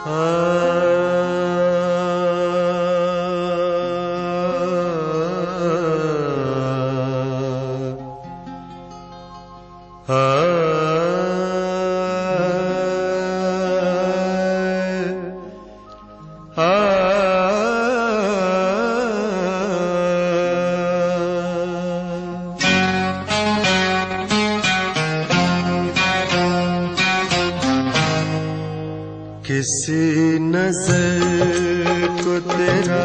किसी नजर को तेरा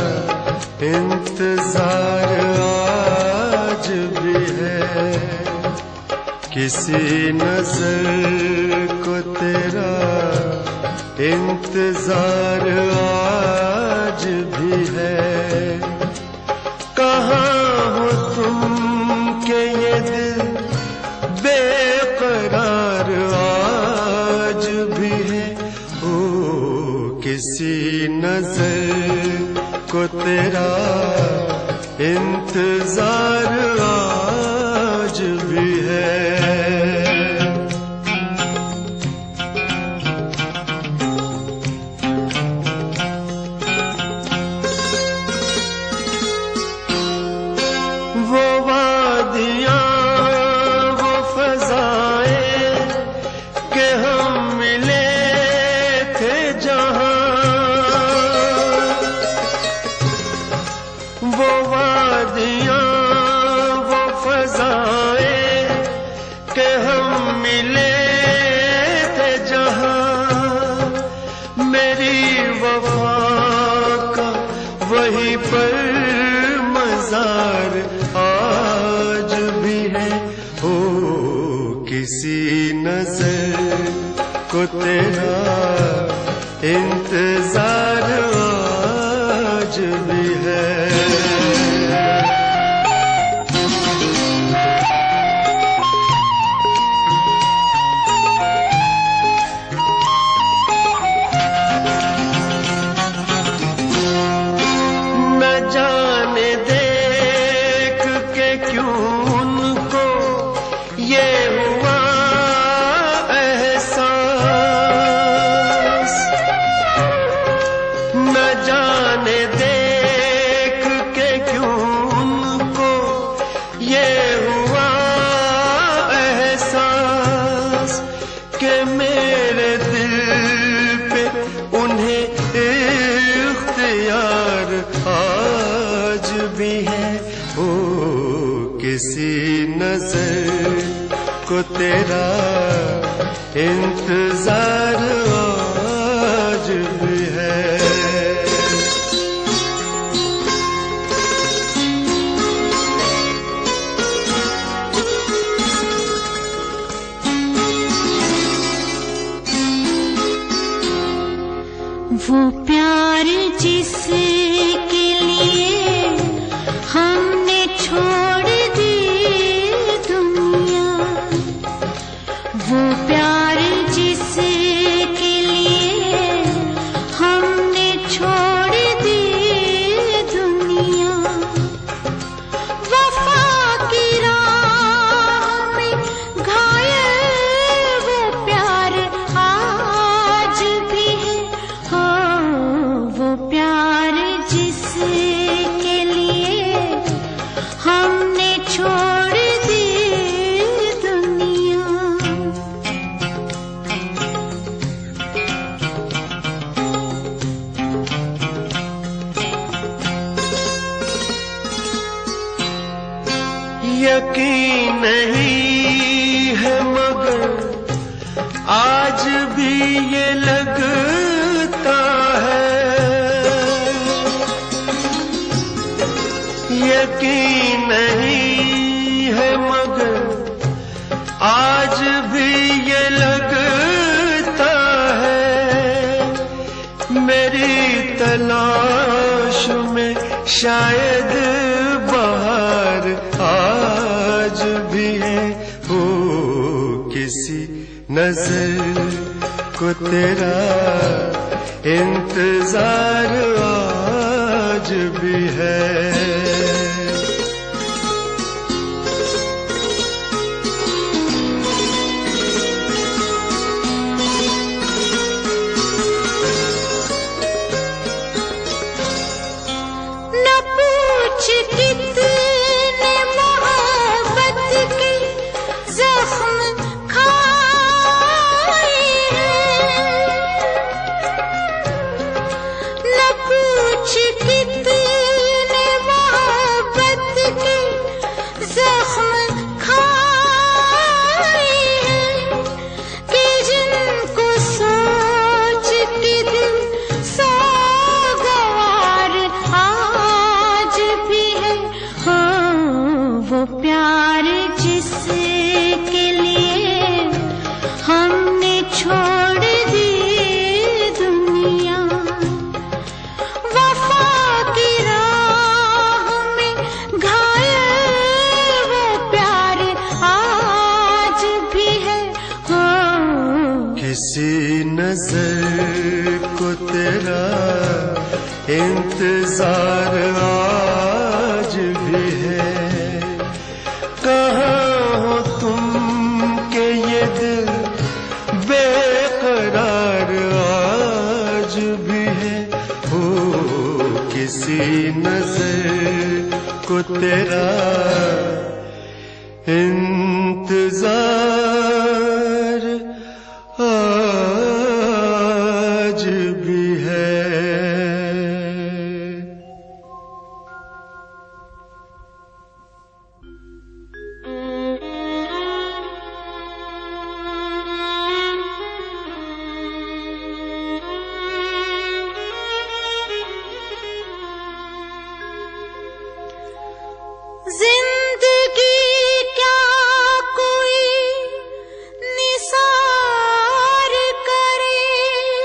इंतजार आज भी है, किसी नजर को तेरा इंतजार आज भी है। कहाँ हो तुम के ये दिल बेकरार आज भी है। किसी नजर को तेरा इंतजार आज भी है। वो वादियाँ वो फज़ाएं के हम मिले थे जहाँ, वो वादियाँ वो फज़ाएं के हम मिले थे जहाँ, मेरी वफा का वहीं पर मज़ार आज भी है। हो किसी नजर को तेरा इंतजार आज भी है। न जाने देख के क्यों उनको ये हुआ एहसास, न जाने देख के क्यों उनको ये हुआ एहसास कि मेरे दिल पे उन्हें इख्तियार आज भी है। ओ किसी नजर को तेरा इंतजार आज भी है। वो प्यार जिसके लिए हमने छोड़ दी दुनिया, वो प्यार जिसके लिए हमने छोड़ दी दुनिया, वफा की राह में घायल वो प्यार आज भी है। हो वो प्यार जिसके लिए हमने छोड़ दी दुनिया। यकीन नहीं है मगर आज भी ये लगता है, यकीन नहीं है मगर आज भी ये लगता है, मेरी तलाश में शायद बहार आज भी है। हो किसी नजर को तेरा इंतजार आज भी है। नजर को तेरा इंतजार आज भी है। कहाँ हो तुम के ये दिल बेकरार आज भी है। हो किसी नजर को तेरा इंतजार आज भी है। जिंदगी क्या कोई निसार करे,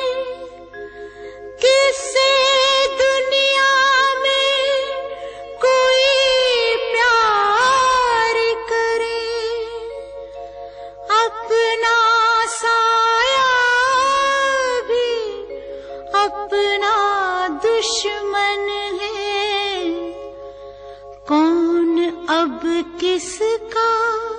किससे दुनिया में कोई प्यार करे। अपना साया भी अपना दुश्मन है, कौन अब किसका